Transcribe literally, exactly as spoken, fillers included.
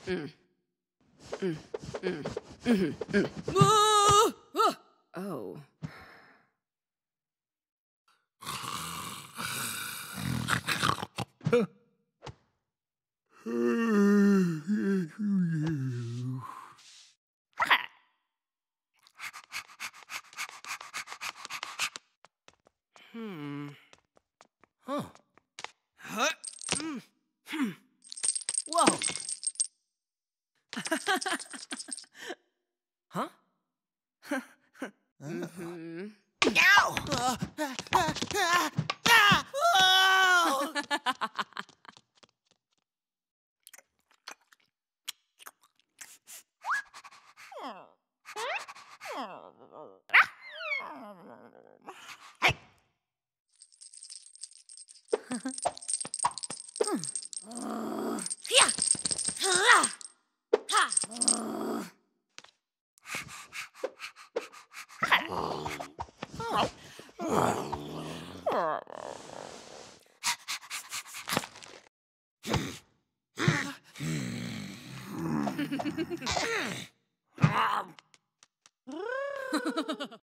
음, 음, 음, 음, 음. 어, 어우. 음. 어. 어? 음. 음. 와우. 어? 음. 야우! 아, 아, 아, 아, 아!